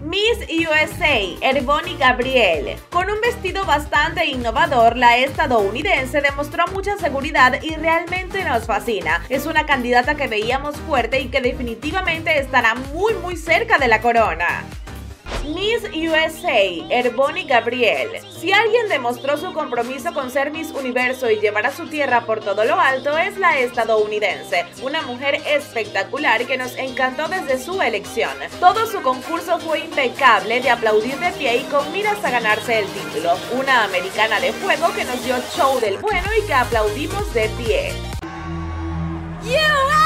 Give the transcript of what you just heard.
Miss USA, Erboni Gabrielle. Con un vestido bastante innovador, la estadounidense demostró mucha seguridad y realmente nos fascina. Es una candidata que veíamos fuerte y que definitivamente estará muy cerca de la corona. Miss USA, Erboni Gabrielle. Si alguien demostró su compromiso con ser Miss Universo y llevar a su tierra por todo lo alto, es la estadounidense, una mujer espectacular que nos encantó desde su elección. Todo su concurso fue impecable, de aplaudir de pie y con miras a ganarse el título. Una americana de fuego que nos dio show del bueno y que aplaudimos de pie.